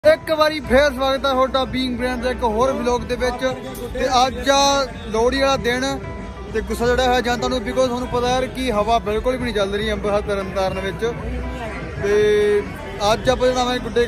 एक बारी फिर स्वागत है ਤੁਹਾਡਾ ਬੀਇੰਗ ਬ੍ਰਾਂਡ ਦੇ ਇੱਕ ਹੋਰ ਵਲੌਗ ਦੇ ਵਿੱਚ ਤੇ ਅੱਜ ਆ ਲੋਹੜੀ ਵਾਲਾ ਦਿਨ ਤੇ ਗੁੱਸਾ ਜਿਹੜਾ ਹੈ ਜਨਤਾ ਨੂੰ ਬਿਕੋਜ਼ ਤੁਹਾਨੂੰ ਪਤਾ ਯਾਰ ਕਿ ਹਵਾ ਬਿਲਕੁਲ ਵੀ ਨਹੀਂ ਚੱਲ ਰਹੀ ਅੰਮ੍ਰਿਤਸਰ ਤਰਨਤਾਰਨ ਵਿੱਚ ਤੇ ਅੱਜ ਆਪਾਂ ਚੜਾਵਾਂਗੇ ਗੁੱਡੇ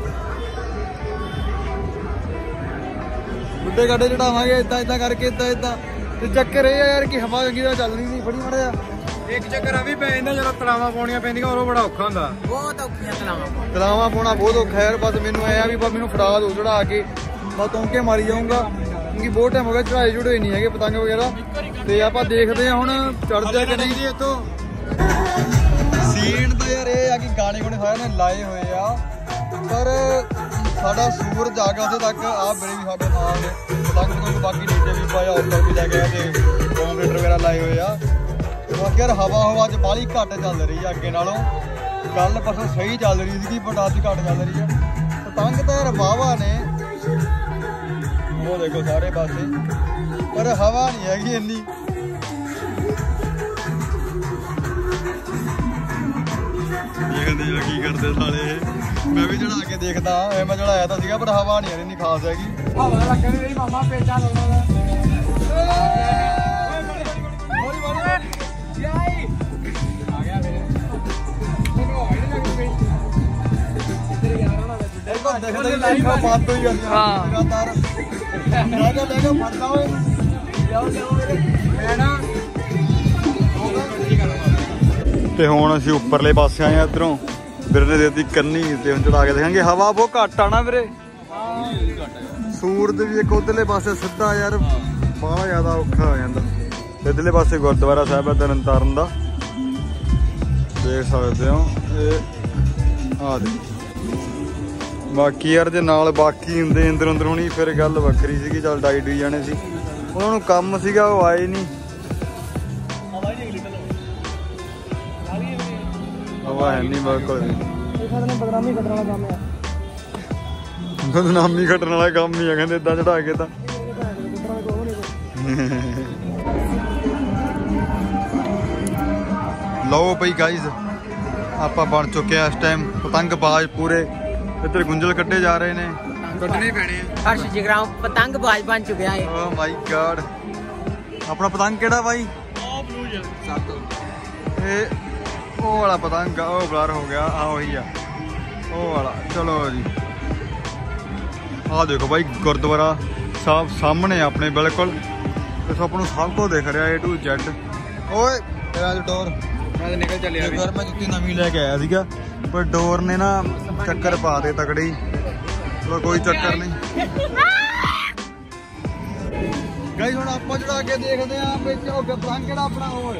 ਗਾਡੇ ਚੜਾਵਾਂਗੇ ਇਦਾਂ ਕਰਕੇ ਇਦਾਂ ਤੇ ਚੱਕਰ ਇਹ ਆ ਯਾਰ ਕਿ ਹਵਾ ਚੰਗੀ ਤਰ੍ਹਾਂ ਚੱਲ ਰਹੀ ਨਹੀਂ ਫੜੀ ਮਾੜਾ एक चक्कर अभी पे जो तलावां पाउणियां पैंदियां और बड़ा औखा हुंदा बहुत औखियां तलावां पाउणा बहुत औखा है बस मैनूं ऐ भी मैनूं फड़ा दो चढ़ा के मैं तौंके मारी जाऊंगा क्योंकि बहुत टाइम हो गया चढ़ाई चढ़ाई नहीं है पतंग वगैरह तो आपां देखते हैं हुण चढ़दे कि नहीं जी इत्थों सीन तो यार ये आ कि गाने गुणे सारे ने लाए हुए आ पर साडा सूरज आ गया उत्थे तक आ बड़े भी साडे नाल ने पतंग बाकी नीचे भी पाया ऊपर भी लगे ते कॉम्पीटर वगैरह लाए हुए आ यार हवा च बाली घट चल रही है अगे नालों कल परसों सही चल रही थी बट अज घट चल रही है पतंग तो यार वाहवा ने वो देखो सारे पासे पर हवा नहीं हैगी इन्नी देखते की करते साले मैं भी चढ़ा के देखता मैं चढ़ाया तो सीगा पर हवा नहीं इन्नी खास हैगी हवा लगन नहीं मामा पेचा लाउणा ਤੇ ਹੁਣ ਅਸੀਂ ਉੱਪਰਲੇ ਪਾਸੇ ਆਏ ਆ ਇਧਰੋਂ ਵੀਰ ਨੇ ਦੇਤੀ ਕੰਨੀ ਤੇ ਹੁਣ ਚੜਾ ਕੇ ਦੇਖਾਂਗੇ ਹਵਾ ਬਹੁਤ ਘੱਟ ਆ ਨਾ ਵੀਰੇ ਸੂਰਜ ਵੀ ਇੱਕ ਉਧਰਲੇ ਪਾਸੇ ਸਿੱਧਾ ਯਾਰ ਬੜਾ ਜ਼ਿਆਦਾ ਔਖਾ ਹੋ ਜਾਂਦਾ ਇਧਰਲੇ ਪਾਸੇ ਗੁਰਦੁਆਰਾ ਸਾਹਿਬ ਹੈ ਤਰਨਤਾਰਨ ਦਾ ਦੇਖ ਸਕਦੇ ਹੋ ਇਹ ਆ ਦੇ बाकी यार जे नाल बाकी हुंदे अंदर अंदर होनी फिर गल वक्री सी चल डाई डुई जाने सी उन्होंने काम सीगा वो आए नहीं हवा है नहीं बिल्कुल बदनामी कट्टण वाला काम ही है कहंदे इदां चढ़ा के तां लो भाई गाइज आपां बन चुके इस टाइम पतंग बाज पूरे इधर गुंजल कट्टे जा रहे ने कट्टने पैने हर्ष जगराम पतंग बाज बन चुके हैं ओह माय गॉड अपना पतंग केड़ा भाई ओ ब्लूज ए ओ वाला पतंग ओ ब्लर हो गया आ वही है ओ वाला चलो जी आ देखो भाई गुरुद्वारा साहब सामने अपने बिल्कुल इस अपनों सब को देख रहा है A to Z ओए तेरा डोर मैं निकल चलिया घर मैं जुत्ती नवी लेके आया सीगा पर डोर ने ना चक्कर पा दे तगड़ी तो कोई चक्कर नहीं गाइस हुण आपां चढ़ा के देखदे आ विच पतंग किहड़ा अपना होर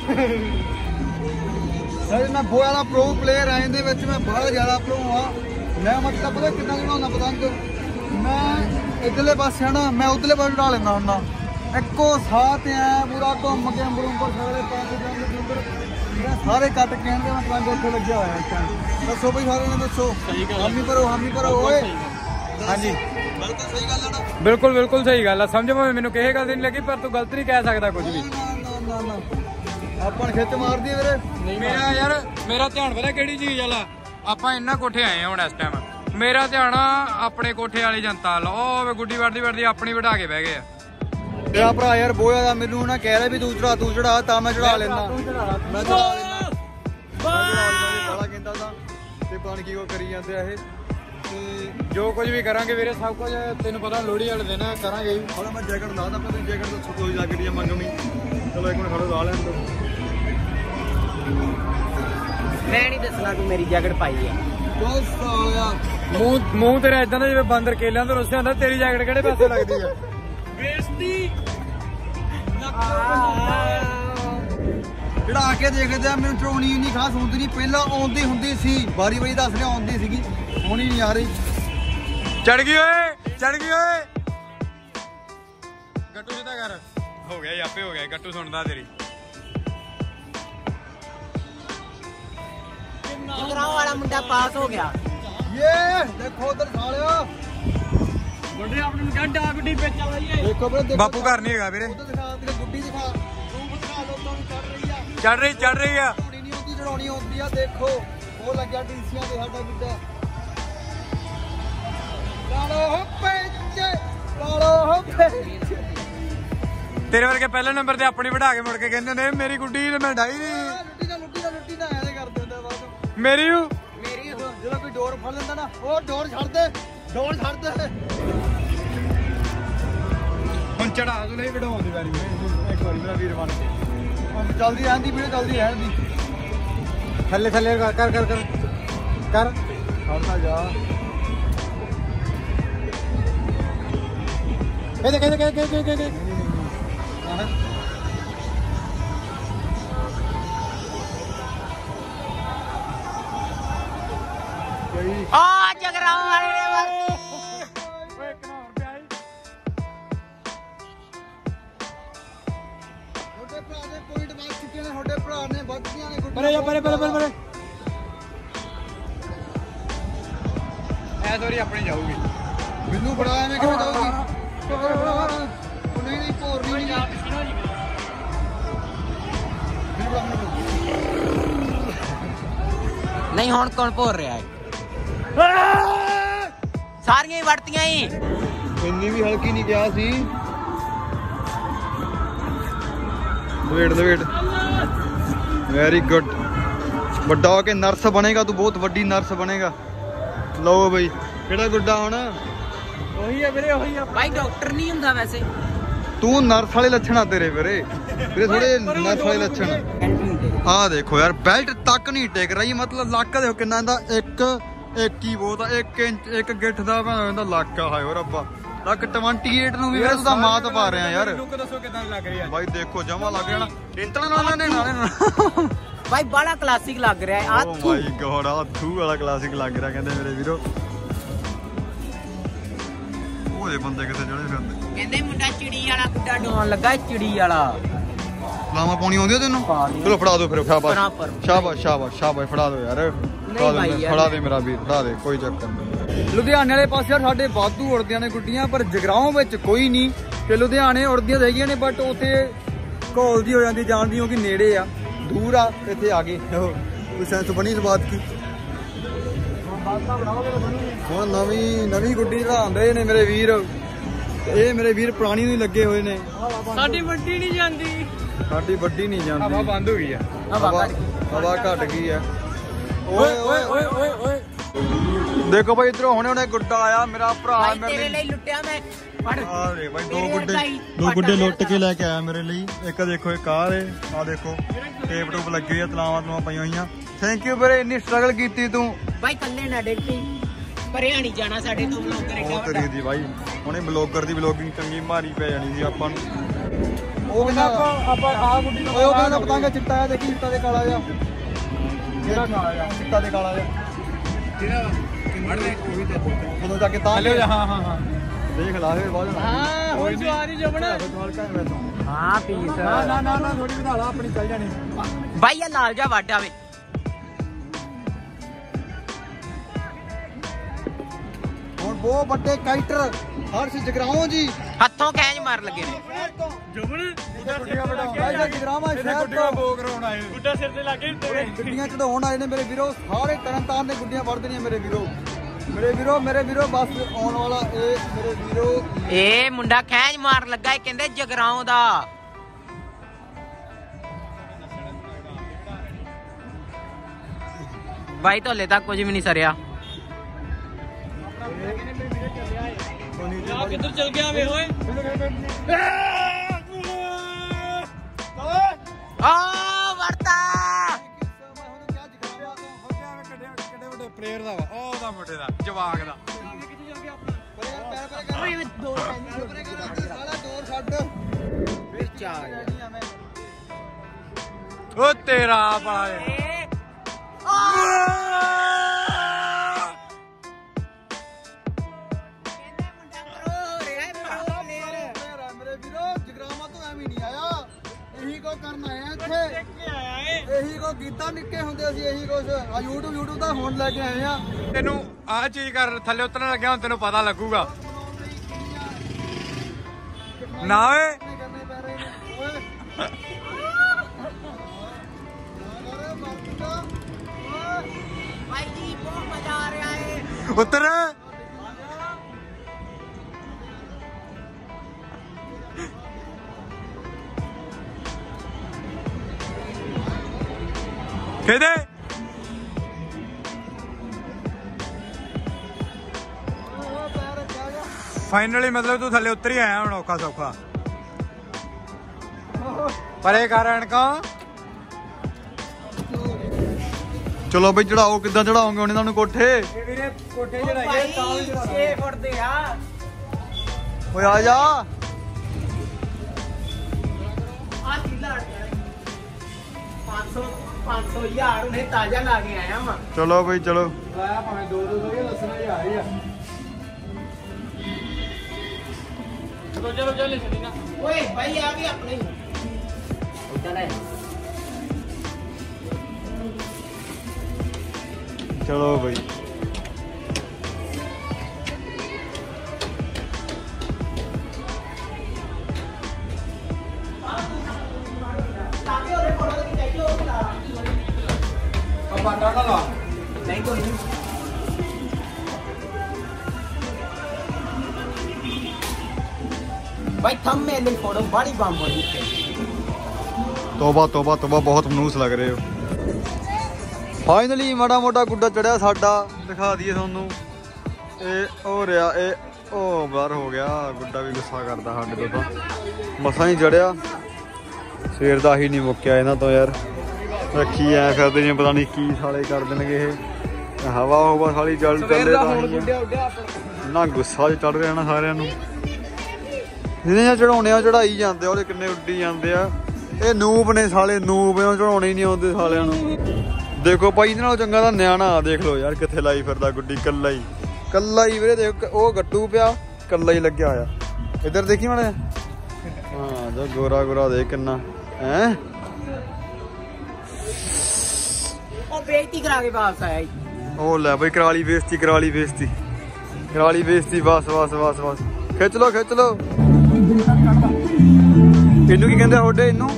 गाइस मैं बहुत ज्यादा प्रो प्लेयर आए दे विच मैं बहुत ज्यादा प्रो हां मैं मतलब पता कितना चढ़ाउंदा पतंग मैं इधरले पासे ना मैं उधरले पासे चढ़ा लेंदा हुंदा इक्को साह ते ऐ पूरा घुम के अंबर उपर सारे पासे सारे कट के पतंग उत्थे लग्या होया दसो भाई सारे ने दसो हामी भरो ओए हाँ जी बिल्कुल सही गल है ना बिल्कुल सही गल है समझ भावें मैनूं किसी गल दी नहीं लगी पर तू गलत नहीं कह सकदा कुछ भी आपां खिच मार दी वीरे मेरा यार मेरा ध्यान पता किहड़ी चीज वाला आपां इन्ना कोठे आए हुण इस टाइम मेरा ध्यान अपने कोठे वाली जनता वाला ओ गुड्डी वड़दी अपनी बढ़ा के बह गए तेरा भरा यार बहुत ज्यादा मैनू ना कह रहा भी तू चढ़ा ता मैं चढ़ा लेना मैं चढ़ा लेना बड़ा कहता था ते पानी की करी जाते ये जो कुछ भी करांगे वीरे सब कुछ तेन पता लोहड़ी वाले दिन करांगे थोड़ा मैं जैकेट ला दा अपनी जैकेट तो कोई लग रही है मंगमी चलो एक मिनट खड़ो ला लें दो मैं नहीं दसना तू मेरी जैकेट पाई है बस सालिया मुंह तेरा इदां दा जिवें बंदर केलियां तो रुस्से हुंदा तेरी जैकेट किहड़े पासे लगदी है बेइज्जती चढ़ा के देखते मैं चढ़ानी नहीं खास होंगी नहीं पहला आती होंगी सी बारी दस रहा आती सी होनी नहीं आ रही चढ़ गई ओए गट्टू सीधा कर हो गया आपे हो गया गट्टू सुनता तेरी वाला मुंडा पास हो गया ये देखो उधर सालिया बापू घर नहीं है वीरे चढ़ रही है चढ़ानी देखो वो लग्या टीसियां ते साडा गुड्डा तेरे वर्गे पहले नंबर ते अपनी बढ़ा के मुड़ के कहंदे ने मेरी गुड्डी ते मैं ढाई दी लुੱਟੀ ਨਾ ਐਂ ਕਰਦੇ ਹੁੰਦੇ ਬਾਅਦ मेरी ਜਦੋਂ ਕੋਈ ਡੋਰ ਫੜ ਲੈਂਦਾ ਨਾ ਉਹ ਡੋਰ ਛੱਡ ਦੇ ਹੁਣ ਚੜਾ ਤੂੰ ਨਹੀਂ ਵਡਾਉਣ ਦੀ ਵਾਰੀ ਇੱਕ ਵਾਰੀ ਮੇਰਾ ਵੀਰ ਬਣ ਕੇ ਹੁਣ ਜਲਦੀ ਆਂਦੀ ਵੀਡੀਓ ਜਲਦੀ ਰਹਿਣ ਦੀ ਥੱਲੇ ਕਰ ਖੜਦਾ ਜਾ ਕਹਿੰਦੇ ਆ ਜਗਰਾਉਂ ਵਾਲੇ ਨੇ ਵਰਤੀ ਓਏ ਇੱਕ ਨਾ ਹੋਰ ਪਿਆ ਤੁਹਾਡੇ ਭਰਾ ਦੇ ਪੁਆਇੰਟ ਵੱਧ ਚੁੱਕੇ ਨੇ ਤੁਹਾਡੇ ਭਰਾ ਨੇ ਵੱਧੀਆਂ ਨੇ ਪਰੇ ਜਾ ਪਰੇ ਐ ਸੋਰੀ ਆਪਣੀ ਜਾਊਗੀ ਮੈਨੂੰ ਫੜਾ ਐਵੇਂ ਕਿਵੇਂ ਜਾਊਗੀ ਉਹ ਨਹੀਂ ਭੋਰ ਨਹੀਂ ਨਹੀਂ ਹੁਣ ਕੌਣ ਭੋਰ ਰਿਹਾ ਹੈ ਸਾਰੀਆਂ ਹੀ ਵਰਤੀਆਂ ਹੀ ਇੰਨੀ ਵੀ ਹਲਕੀ ਨਹੀਂ ਗਿਆ ਸੀ ਵੇਟ ਵੈਰੀ ਗੁੱਡ ਵੱਡਾ ਹੋ ਕੇ ਨਰਸ ਬਣੇਗਾ ਤੂੰ ਬਹੁਤ ਵੱਡੀ ਨਰਸ ਬਣੇਗਾ ਲਓ ਬਈ ਕਿਹੜਾ ਗੁੱਡਾ ਹੁਣ ਉਹੀ ਆ ਵੀਰੇ ਉਹੀ ਆ ਭਾਈ ਡਾਕਟਰ ਨਹੀਂ ਹੁੰਦਾ ਵੈਸੇ ਤੂੰ ਨਰਸ ਵਾਲੇ ਲੱਛਣ ਆ ਤੇਰੇ ਵੀਰੇ ਥੋੜੇ ਨਰਸ ਵਾਲੇ ਲੱਛਣ ਆ ਦੇਖੋ ਯਾਰ ਬੈਲਟ ਤੱਕ ਨਹੀਂ ਟਿਕ ਰਹੀ ਮਤਲਬ ਲੱਕ ਦੇਖੋ ਕਿੰਨਾ ਇਹਦਾ ਇੱਕ ਹੀ ਬਹੁਤ ਆ 1 ਇੰਚ 1 ਗਿੱਠ ਦਾ ਇਹਦਾ ਲੱਕ ਆ ਹਾਏ ਓ ਰੱਬਾ ਲੱਕ 28 ਨੂੰ ਵੀ ਵੀਰੇ ਤੂੰ ਤਾਂ ਮਾਤ ਪਾ ਰਿਹਾ ਯਾਰ ਲੁੱਕ ਦੱਸੋ ਕਿਦਾਂ ਲੱਗ ਰਹੀ ਆ ਬਾਈ ਦੇਖੋ ਜਮਾ ਲੱਗ ਜਾਣਾ ਇੰਟਰਨਲ ਨਾਲੇ ਭਾਈ ਬੜਾ ਕਲਾਸਿਕ ਲੱਗ ਰਿਹਾ ਹੈ ਓ ਮਾਈ ਗੋਡ ਆ ਥੂ ਵਾਲਾ ਕਲਾਸਿਕ ਲੱਗ ਰਿਹਾ ਕਹਿੰਦੇ ਮੇਰੇ ਵੀਰੋ ਉਹਦੇ ਬੰਦੇ ਕਿੱਥੇ ਜਿਹੜੇ ਫਿਰਦੇ ਕਹਿੰਦੇ ਮੁੰਡਾ ਚਿੜੀ ਵਾਲਾ ਗੁੱਡਾ ਡੋਣ ਲੱਗਾ ਚਿੜੀ ਵਾਲਾ ਲਾਵਾਂ ਪਾਉਣੀ ਆਉਂਦੀ ਆ ਤੈਨੂੰ ਚਲੋ ਫੜਾ ਦਿਓ ਫਿਰ ਸ਼ਾਬਾਸ਼ ਫੜਾ ਦਿਓ ਯਾਰ ਫੜਾ ਦੇ ਮੇਰਾ ਵੀਰ ਫੜਾ ਦੇ ਕੋਈ ਚੱਕਰ ਨਹੀਂ ਲੁਧਿਆਣੇ ਵਾਲੇ ਪਾਸੇ ਯਾਰ ਸਾਡੇ ਵਾਧੂ ਉੜਦੀਆਂ ਨੇ ਗੁੱਡੀਆਂ ਪਰ ਜਗਰਾਉਂ ਵਿੱਚ ਕੋਈ ਨਹੀਂ ਤੇ ਲੁਧਿਆਣੇ ਉੜਦੀਆਂ ਹੈਗੀਆਂ ਨੇ ਬਟ ਉੱਥੇ ਘੋਲ ਦੀ ਹੋ ਜਾਂਦੀ ਜਾਣਦੀ ਕਿਉਂਕਿ ਨੇੜੇ ਆ ਦੂਰ ਆ ਇੱਥੇ ਆ ਗਏ ਕੋਈ ਸੈਂਸ ਬਣੀ ਇਸ ਬਾਤ ਕੀ ਹੁਣ ਨਵੀਂ ਗੁੱਡੀ ਚੜਾਉਂਦੇ ਨੇ ਮੇਰੇ ਵੀਰ ਇਹ ਮੇਰੇ ਵੀਰ ਪੁਰਾਣੀ ਨੂੰ ਹੀ ਲੱਗੇ ਹੋਏ ਨੇ ਸਾਡੀ ਵੱਡੀ ਨਹੀਂ ਜਾਂਦੀ ਸਾਡੀ ਵੱਡੀ ਨਹੀਂ ਜਾਂਦੀ ਹਵਾ ਬੰਦ ਹੋ ਗਈ ਆ ਹਵਾ ਘਟ ਗਈ ਆ ਓਏ ਦੇਖੋ ਭਾਈ ਇਧਰੋਂ ਹੁਣੇ ਗੁੱਡਾ ਆਇਆ ਮੇਰਾ ਭਰਾ ਤੇਰੇ ਲਈ ਲੁੱਟਿਆ ਮੈਂ ਫੜ ਆ ਰੇ ਭਾਈ ਦੋ ਗੁੱਡੇ ਲੁੱਟ ਕੇ ਲੈ ਕੇ ਆਇਆ ਮੇਰੇ ਲਈ ਇੱਕ ਦੇਖੋ ਇੱਕ ਆ ਰੇ ਆ ਦੇਖੋ ਟੇਪ ਟੂਪ ਲੱਗੀ ਹੋਈ ਆ ਤਲਾਵਾਂ ਪਈਆਂ ਹੋਈਆਂ ਥੈਂਕ ਯੂ ਵੀਰੇ ਇੰਨੀ ਸਟਰਗਲ ਕੀਤੀ ਤੂੰ ਭਾਈ ਕੱਲੇ ਨਾ ਡੇਟੀ ਪਰੇ ਨਹੀਂ ਜਾਣਾ ਸਾਡੇ ਤੋਂ ਬਲੌਗਰ ਏਡਾ ਉਹ ਤੇਰੀ ਦੀ ਭਾਈ ਹੁਣੇ ਬਲੌਗਰ ਦੀ ਬਲੌਗਿੰਗ ਚੰਗੀ ਮਾਰੀ ਪੈ ਜਾਣੀ ਸੀ ਆਪਾਂ ਨੂੰ ਉਹ ਕਹਿੰਦਾ ਆਪਾਂ ਆ ਗੁੱਡੀ ਨੂੰ ਉਹ ਕਹਿੰਦਾ ਪਤੰਗ ਚਿੱਟਾ ਆ ਦੇਖੀ ਚਿੱਟਾ ਤੇ ਕਾਲਾ ਜਿਹਾ ਜਿਹੜਾ ਕਾਲਾ ਜਿਹਾ ਚਿੱਟਾ ਤੇ ਕਾਲਾ ਜਿਹਾ ਜਿਹੜਾ ਮੜ ਦੇ ਉਹੀ ਤੇ ਉਦੋਂ ਜਾ ਕੇ ਤਾਂ ਹਾਂ ਦੇਖ ਲਾ ਫੇਰ ਬਾਅਦ ਹਾਂ ਹੁਣ ਸਵਾਰੀ ਜਮਣਾ ਹਾਂ ਪੀਸ ਨਾ ਥੋੜੀ ਵਧਾ ਲਾ ਆਪਣੀ ਚੱਲ ਜਾਣੀ ਭਾਈ ਇਹ ਨਾਲ ਜਾ ਵੱਡ ਆਵੇ ਹੁਣ ਬਹੁਤ ਵੱਡੇ ਕਾਈਟਰ ਹਰਸ਼ ਜਗਰਾਉਂ ਜੀ ਹੱਥੋਂ ਕੈਂਜ ਮਾਰ ਲੱਗੇ ਨੇ ਜੁਬਨ ਜਗਰਾਵਾਂ ਸ਼ਹਿਰ ਤੋਂ ਬੋਗ ਰੋਣ ਆਏ ਗੁੱਡਾ ਸਿਰ ਤੇ ਲੱਗੇ ਗੁੱਡੀਆਂ ਚੜਾਉਣ ਆਏ ਨੇ ਮੇਰੇ ਵੀਰੋ ਸਾਰੇ ਤਰਨਤਾਰਨ ਦੇ ਗੁੱਡੀਆਂ ਵੜਦੇ ਨੇ ਮੇਰੇ ਵੀਰੋ ਬਸ ਆਉਣ ਵਾਲਾ ਇਹ ਮੇਰੇ ਵੀਰੋ ਇਹ ਮੁੰਡਾ ਖੈਂਜ ਮਾਰ ਲੱਗਾ ਇਹ ਕਹਿੰਦੇ ਜਗਰਾਉਂ ਦਾ ਭਾਈ ਤੋਲੇ ਤੱਕ ਕੁਝ ਵੀ ਨਹੀਂ ਸਰਿਆ ਕਿੱਧਰ ਚਲ ਗਿਆ ਵੇ ਓਏ ਆ ਵਰਤਾ ਕਿੱਡੇ ਵੱਡੇ ਪਲੇਅਰ ਦਾ ਵਾ ਉਹਦਾ ਮੁੰਡੇ ਦਾ ਜਵਾਗ ਦਾ ਉਹ ਤੇਰਾ ਬੜਾ ਇਹੀ ਕੋ ਕੀਤਾ ਨਿੱਕੇ ਹੁੰਦੇ ਅਸੀਂ ਇਹੀ ਕੁਛ ਆ YouTube ਦਾ ਹੁਣ ਲੈ ਕੇ ਆਏ ਆ ਤੈਨੂੰ ਆਹ ਚੀਜ਼ ਕਰ ਥੱਲੇ ਉਤਰਨ ਲੱਗਿਆ ਹੁਣ ਤੈਨੂੰ ਪਤਾ ਲੱਗੂਗਾ ਨਾ ਓਏ ਭਾਈ ਜੀ ਬਹੁਤ ਮਜ਼ਾ ਆ ਰਿਹਾ ਹੈ ਉਤਰ ਕਿਹਦੇ ਫਾਈਨਲੀ ਮਤਲਬ ਤੂੰ ਥੱਲੇ ਉਤਰ ਹੀ ਆਇਆ ਹੁਣ ਔਖਾ ਸੌਖਾ ਪਰੇ ਕਾਰਨ ਕਾ ਚਲੋ ਬਈ ਚੜਾਓ ਕਿੱਦਾਂ ਚੜਾਓਗੇ ਹੁਣ ਇਹਨਾਂ ਨੂੰ ਕੋਠੇ ਵੀਰੇ ਕੋਠੇ ਚੜਾਈਏ ਤਾਂ ਵੀ 6 ਫੁੱਟ ਦੇ ਆ ਓਏ ਆ ਜਾ ਆ ਕਿੱਲਾ 500 ਹਜ਼ਾਰ ਉਹਨੇ ਤਾਜ਼ਾ ਲਾ ਕੇ ਆਇਆ ਵਾ ਚਲੋ ਬਈ ਚਲੋ ਲਾਇਆ ਭਾਵੇਂ 200 ਕੇ ਲੱਸਣਾ ਹੀ ਆ ਰਹੀ ਆ ਚਲੋ ਚਲੋ ਚੱਲੇ ਛੱਡੀ ਨਾ ਓਏ ਭਾਈ ਆ ਵੀ ਆਪਣੇ ਉਦਾਂ ਲੈ ਚਲੋ ਬਈ ਬਾਟਾ ਨਾ ਲਾ ਨਹੀਂ ਕੋਈ ਨਹੀਂ भाई थम में ले फोटो बड़ी बम हो रही है ਤੋਬਾ ਤੋਬਾ ਤੋਬਾ ਬਹੁਤ ਮਨੂਸ ਲੱਗ ਰਹੇ ਹੋ ਫਾਈਨਲੀ ਮਾੜਾ ਮੋਟਾ ਗੁੱਡਾ ਚੜਿਆ ਸਾਡਾ ਦਿਖਾ ਦਈਏ ਤੁਹਾਨੂੰ ਇਹ ਹੋ ਰਿਹਾ ਇਹ ਉਹ ਬਾਹਰ ਹੋ ਗਿਆ ਗੁੱਡਾ ਵੀ ਗੁੱਸਾ ਕਰਦਾ ਸਾਡੇ ਤੋਂ ਤਾਂ ਮਸਾਂ ਹੀ ਚੜਿਆ ਸਵੇਰ ਦਾ ਹੀ ਨਹੀਂ ਮੁੱਕਿਆ ਇਹਨਾਂ ਤੋਂ ਯਾਰ ਰੱਖੀ ਐ ਫਿਰਦੇ ਜਿਵੇਂ ਪਤਾ ਨਹੀਂ ਕੀ ਸਾਲੇ ਕਰ ਦੇਣਗੇ ਇਹ ਹਵਾ ਹੋਵਾ ਸਾਲੀ ਜਲ ਚੱਲੇ ਨਾ ਗੁੱਸਾ ਚੜ ਰਿਹਾ ਨਾ ਸਾਰਿਆਂ ਨੂੰ ਜਿਹਨੇ ਚੜਾਉਣੇ ਆ ਚੜਾਈ ਜਾਂਦੇ ਆ ਉਹਦੇ ਕਿੰਨੇ ਉੱਡੀ ਜਾਂਦੇ ਆ ਇਹ ਨੂਬ ਨੇ ਸਾਲੇ ਨੂਬ ਚੜਾਉਣੇ ਹੀ ਨਹੀਂ ਆਉਂਦੇ ਸਾਲਿਆਂ ਨੂੰ ਦੇਖੋ ਭਾਈ ਇਹਦੇ ਨਾਲੋਂ ਚੰਗਾ ਤਾਂ ਨਿਆਣਾ ਦੇਖ ਲਓ ਯਾਰ ਕਿੱਥੇ ਲਾਈ ਫਿਰਦਾ ਗੁੱਡੀ ਕੱਲਾ ਹੀ ਵੀਰੇ ਦੇਖ ਉਹ ਗੱਟੂ ਪਿਆ ਕੱਲਾ ਹੀ ਲੱਗਿਆ ਹੋਇਆ ਇੱਧਰ ਦੇਖੀ ਮਾੜਾ ਹਾਂ ਜੋ ਗੋਰਾ ਗੋਰਾ ਦੇਖ ਕਿੰਨਾ ਹੈ ਉਹ ਬੇਇੱਜ਼ਤੀ ਕਰਾ ਕੇ ਵਾਪਸ ਆਇਆ ਉਹ ਲੈ ਬਈ ਕਰਾ ਲਈ ਬੇਇੱਜ਼ਤੀ ਬਸ ਖਿੱਚ ਲੋ ਇਹਨੂੰ ਕੀ ਕਹਿੰਦੇ ਤੁਹਾਡੇ ਇਹਨੂੰ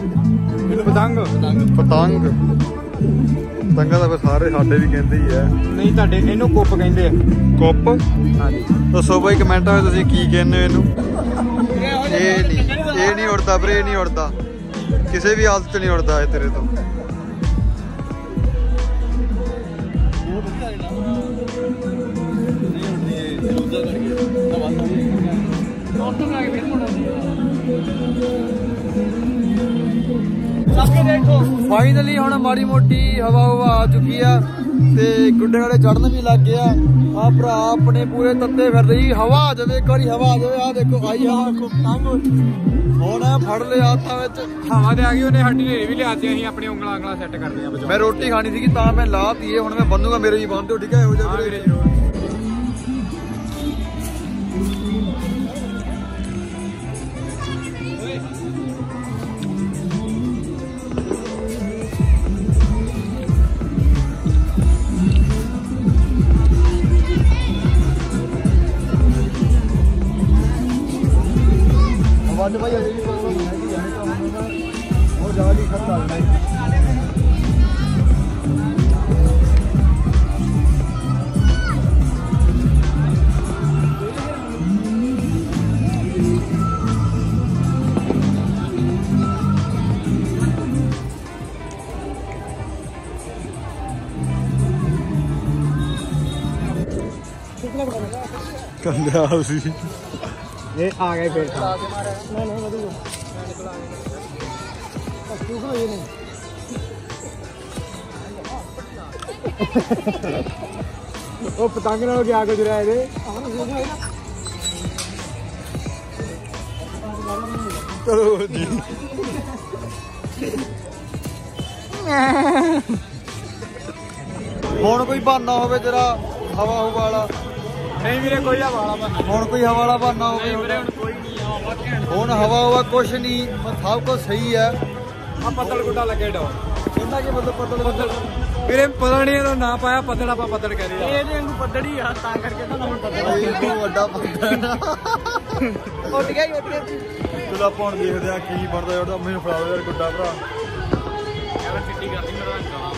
ਪਤੰਗ ਪਤੰਗਾਂ ਤਾਂ ਸਾਰੇ ਸਾਡੇ ਵੀ ਕਹਿੰਦੇ ਹੀ ਆ ਨਹੀਂ ਤੁਹਾਡੇ ਇਹਨੂੰ ਕੁੱਪ ਕਹਿੰਦੇ ਆ ਕੁੱਪ ਹਾਂਜੀ ਦੱਸੋ ਬਾਈ ਕਮੈਂਟਾਂ ਵਿੱਚ ਤੁਸੀਂ ਕੀ ਕਹਿੰਦੇ ਹੋ ਇਹਨੂੰ ਇਹ ਨਹੀਂ ਉੜਦਾ ਵੀਰੇ ਇਹ ਨਹੀਂ ਉੜਦਾ ਕਿਸੇ ਵੀ ਹਾਲਤ 'ਚ ਨਹੀਂ ਉੜਦਾ ਇਹ ਤੇਰੇ ਤੋਂ ਫਾਈਨਲੀ ਹੁਣ ਮਾੜੀ ਮੋਟੀ ਹਵਾ ਆ ਚੁੱਕੀ ਆ ਤੇ ਗੁੱਡੇ ਵਾਲੇ ਚੜਨ ਵੀ ਲੱਗ ਗਿਆ ਆ ਭਰਾ ਆਪਣੇ ਪੂਰੇ ਤੱਤੇ ਫਿਰਦੇ ਜੀ ਹਵਾ ਆ ਜਾਵੇ ਇੱਕ ਵਾਰੀ ਹਵਾ ਆ ਜਾਵੇ ਆ ਦੇਖੋ ਆਈ ਹਵਾ ਹੁਣ ਫੜ ਲਿਆ ਹੱਥਾਂ ਵਿੱਚ ਹਵਾ ਤੇ ਆ ਗਈ ਉਹਨੇ ਸਾਡੀ ਨੇ ਵੀ ਲਿਆਤੀ ਅਸੀਂ ਆਪਣੀ ਉਂਗਲਾਂ ਸੈੱਟ ਕਰਦੇ ਆ ਮੈਂ ਰੋਟੀ ਖਾਣੀ ਸੀਗੀ ਤਾਂ ਮੈਂ ਲਾਤੀ ਹੁਣ ਮੈਂ ਬੰਨੂਗਾ ਮੇਰੇ ਜੀ ਬੰਨ ਦਿਓ ਠੀਕ ਹੈ ਇਹੋ ਜਿਹਾ ਵੀਰੇ ਜ਼ਰੂਰ ਵੱਧ ਭਾਈ ਅਜੇ ਵੀ ਪ੍ਰੋਬਲਮ ਹੈਗੀ ਹੈ ਤਾਂ ਬਹੁਤ ਜ਼ਿਆਦਾ ਹੀ ਖਰਚ ਆਉਂਦਾ ਹੈ ਕੰਦਿਆ ਸੀ ਇਹ ਆ ਗਏ ਫਿਰ ਉਹ ਪਤੰਗ ਨਾਲ ਕੀ ਆ ਕੇ ਜੁੜਿਆ ਇਹਦੇ ਚਲੋ ਜੀ ਹੁਣ ਕੋਈ ਬਹਾਨਾ ਹੋਵੇ ਜਰਾ ਹਵਾ ਵਾਲਾ ਨਹੀਂ ਵੀਰੇ ਕੋਈ ਹਵਾ ਵਾਲਾ ਬਹਾਨਾ ਹੁਣ ਕੋਈ ਹਵਾ ਵਾਲਾ ਬਹਾਨਾ ਹੋਵੇ ਵੀਰੇ ਹੁਣ ਕੋਈ ਨਹੀਂ ਹੁਣ ਹਵਾ ਹੋਵਾ ਕੁਛ ਨਹੀਂ ਸਭ ਕੁਝ ਸਹੀ ਹੈ ਆ ਪੱਤਲ ਗੁੱਡਾ ਲੱਗੇ ਡੋ ਇਹਨਾਂ ਕੀ ਮਤਲਬ ਪੱਤਲ ਵੀਰੇ ਪਤਾ ਨਹੀਂ ਇਹਦਾ ਨਾਂ ਪਾਇਆ ਪੱਤਲ ਆਪਾਂ ਪੱਤਲ ਕਹਿੰਦੇ ਆ ਇਹਦੇ ਵਾਂਗੂ ਪੱਦੜੀ ਆ ਤਾਂ ਕਰਕੇ ਤਾਂ ਹੁਣ ਪੱਦੜ ਇਹ ਵੱਡਾ ਪੱਤਲ ਉੱਡ ਗਿਆ ਉੱਡ ਗਿਆ ਚਲੋ ਆਪਾਂ ਹੁਣ ਦੇਖਦੇ ਆ ਕੀ ਬਣਦਾ ਉਹਦਾ ਮੈਨੂੰ ਫੜਾਓ ਯਾਰ ਗੁੱਡਾ ਭਰਾ ਐਵੇਂ ਸਿੱਟੀ ਕਰਦੀ ਮੇਰਾ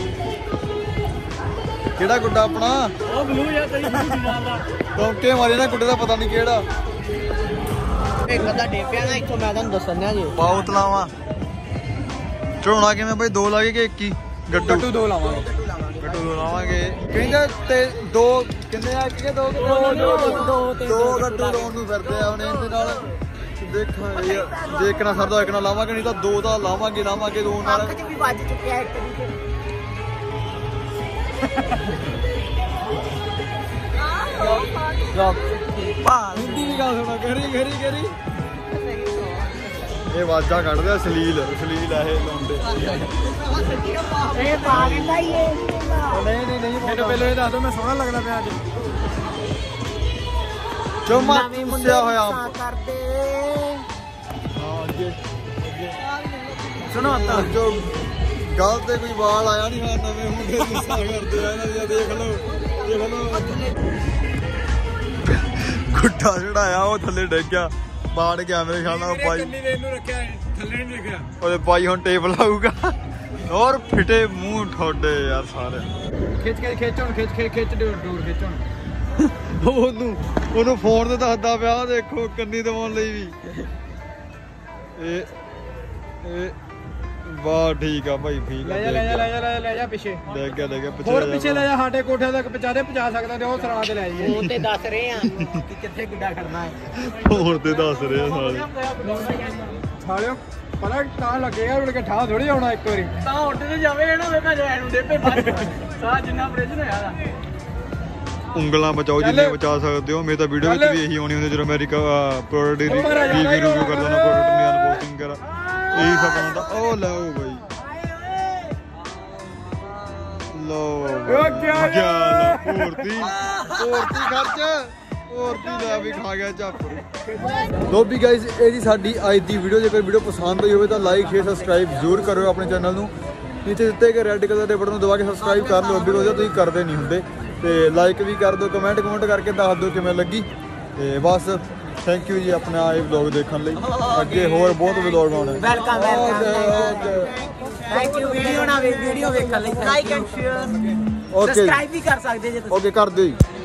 ਕਿਹੜਾ ਗੁੱਡਾ ਆਪਣਾ ਉਹ ਬਲੂ ਜਾਂ ਤੇਰੀ ਬਲੂ ਨਾਲ ਦਾ ਟੌਂਕੇ ਮਾਰੇ ਨਾ ਗੁੱਡੇ ਦਾ ਪਤਾ ਨਹੀਂ ਕਿਹੜਾ ਇੱਕ ਅੱਧਾ ਡੇਪਿਆ ਨਾ ਇੱਥੋਂ ਮੈਂ ਤੁਹਾਨੂੰ ਦੱਸਣਿਆ ਜੀ ਬਹੁਤ ਲਾਵਾਂ ਚੜਾਉਣਾ ਕਿਵੇਂ ਬਈ ਦੋ ਲਾਗੇ ਕਿ ਇੱਕ ਹੀ ਗੱਟੂ 2 ਲਾਵਾਂਗੇ ਗੱਟੂ 2 ਲਾਵਾਂਗੇ ਕਹਿੰਦੇ ਤੇ 2 ਕਿੰਨੇ ਆ ਕਿ 2 ਗੱਟੂ ਲਾਉਣ ਨੂੰ ਫਿਰਦੇ ਆ ਹੁਣ ਇਹਦੇ ਨਾਲ ਦੇਖਾਂਗੇ ਜੇ ਇੱਕ ਨਾਲ ਸਰਦਾ ਇੱਕ ਨਾਲ ਲਾਵਾਂਗੇ ਨਹੀਂ ਤਾਂ 2 ਦਾ ਲਾਵਾਂਗੇ 2 ਨਾਲ ਵੀ ਵੱਜ ਚੁੱਕਿਆ ਇੱਕ ਹਿੰਦੀ ਵੀ ਗੱਲ ਸੁਣਾ ਗਰੀ ਇਹ ਵਾਜਾ ਕੱਢਦੇ ਆ ਸਲੀਲ ਆ ਇਹ ਲਾਉਂਦੇ ਇਹ ਪਾ ਦਿੰਦਾ ਹੀ ਇਹ ਨਹੀਂ ਮੈਨੂੰ ਪਹਿਲਾਂ ਇਹ ਦੱਸ ਦਿਓ ਮੈਂ ਸੋਹਣਾ ਲੱਗਦਾ ਪਿਆ ਅੱਜ ਚੋਮਾ ਪੁੱਛਿਆ ਹੋਇਆ ਕਰਦੇ ਹਾਂ ਅੱਗੇ ਸੁਣੋ ਤਾਂ ਜੋ ਗੱਲ ਤੇ ਕੋਈ ਵਾਲ ਆਇਆ ਨਹੀਂ ਹਾਂ ਨਵੇਂ ਮੁੰਡੇ ਗੁੱਸਾ ਕਰਦੇ ਆ ਇਹਨਾਂ ਦੀ ਦੇਖ ਲਓ ਗੁੱਠਾ ਚੜਾਇਆ ਉਹ ਥੱਲੇ ਡਿੱਗ ਗਿਆ ਬਾੜ ਗਿਆ ਮੇਰੇ ਖਿਆਲ ਨਾਲ ਬਾਈ ਕਿੰਨੀ ਦੇਰ ਨੂੰ ਰੱਖਿਆ ਥੱਲੇ ਨਹੀਂ ਦੇਖਿਆ ਉਹਦੇ ਬਾਈ ਹੁਣ ਟੇਪ ਲਾਊਗਾ ਹੋਰ ਫਿੱਟੇ ਮੂੰਹ ਠੋਡੇ ਯਾਰ ਸਾਰੇ ਖਿੱਚ ਦੂਰ ਖਿੱਚ ਉਹਨੂੰ ਫੋਨ ਤੇ ਦੱਸਦਾ ਪਿਆ ਦੇਖੋ ਕੰਨੀ ਦਵਾਉਣ ਲਈ ਵੀ ਇਹ ਵਾਹ ਠੀਕ ਆ ਭਾਈ ਠੀਕ ਆ ਲੈ ਜਾ ਪਿੱਛੇ ਲੈ ਗਿਆ ਹੋਰ ਪਿੱਛੇ ਲੈ ਜਾ ਸਾਡੇ ਕੋਠਿਆਂ ਤੱਕ ਪਹੁੰਚਾ ਸਕਦਾ ਤੇ ਉਹ ਸਰਾਂ ਤੇ ਲੈ ਜਾਈਏ ਉਹ ਤੇ ਦੱਸ ਰਹੇ ਆ ਕਿ ਕਿੱਥੇ ਗੁੱਡਾ ਖੜਨਾ ਹੈ ਹੋਰ ਤੇ ਦੱਸ ਰਹੇ ਆ ਸਾਲਿਓ ਪਤਾ ਤਾਂ ਲੱਗੇਗਾ ਉੜ ਕੇ ਠਾ ਥੋੜੀ ਆਉਣਾ ਇੱਕ ਵਾਰੀ ਤਾਂ ਉੱਡ ਤੇ ਜਾਵੇ ਨਾ ਵੇਖਾ ਜੈਨ ਨੂੰ ਡੇਪੇ ਸਾਹ ਜਿੰਨਾ ਆਪਰੇਸ਼ਨ ਹੋਇਆ ਦਾ ਉਂਗਲਾਂ ਬਚਾਓ ਜਿੰਨੇ ਬਚਾ ਸਕਦੇ ਹੋ ਮੇਰੀ ਤਾਂ ਵੀਡੀਓ ਵਿੱਚ ਵੀ ਇਹੀ ਆਉਣੀ ਹੁੰਦੀ ਜਦੋਂ ਅਮਰੀਕਾ ਪ੍ਰੋਡਕਟ ਰਿਵਿਊ ਕਰਦਾ ਨਾ ਪ੍ਰੋਡਕਟ ਦੀ ਅਨਬਾਕਸਿੰਗ ਕਰਾ ਇਹੀ ਸਭ ਆਉਂਦਾ ਉਹ ਲਓ ਬਾਈ ਲਓ ਪੂਰਤੀ ਖਰਚ ਪੂਰਤੀ ਲੈ ਵੀ ਖਾ ਗਿਆ ਝਾਪੜ ਲੋ ਵੀ ਗਾਇਸ ਇਹ ਜੀ ਸਾਡੀ ਅੱਜ ਦੀ ਵੀਡੀਓ ਜੇਕਰ ਵੀਡੀਓ ਪਸੰਦ ਆਈ ਹੋਵੇ ਤਾਂ ਲਾਈਕ ਸ਼ੇਅਰ ਸਬਸਕ੍ਰਾਈਬ ਜ਼ਰੂਰ ਕਰਿਓ ਆਪਣੇ ਚੈਨਲ ਨੂੰ ਨੀਚੇ ਦਿੱਤੇ ਗਏ ਰੈੱਡ ਕਲਰ ਦੇ ਬਟਨ ਨੂੰ ਦਬਾ ਕੇ ਸਬਸਕ੍ਰਾਈਬ ਕਰ ਲਓ ਬਿਕੋਜ਼ ਤੁਸੀਂ ਕਰਦੇ ਨਹੀਂ ਹੁੰਦੇ ਤੇ ਲਾਈਕ ਵੀ ਕਰ ਦਿਓ ਕਮੈਂਟ ਕਰਕੇ ਦੱਸ ਦਿਓ ਕਿਵੇਂ ਲੱਗੀ ਤੇ ਬਸ ਥੈਂਕ ਯੂ ਜੀ ਆਪਣਾ ਇਹ ਵਲੌਗ ਦੇਖਣ ਲਈ ਅੱਗੇ ਹੋਰ ਬਹੁਤ ਵਲੌਗ ਆਉਣੇ ਵੈਲਕਮ ਥੈਂਕ ਯੂ ਵੀਡੀਓ ਵੇਖਣ ਲਈ like and share okay subscribe ਵੀ ਕਰ ਸਕਦੇ ਜੇ ਤੁਸੀਂ ਓਕੇ ਕਰ ਦਿਓ ਜੀ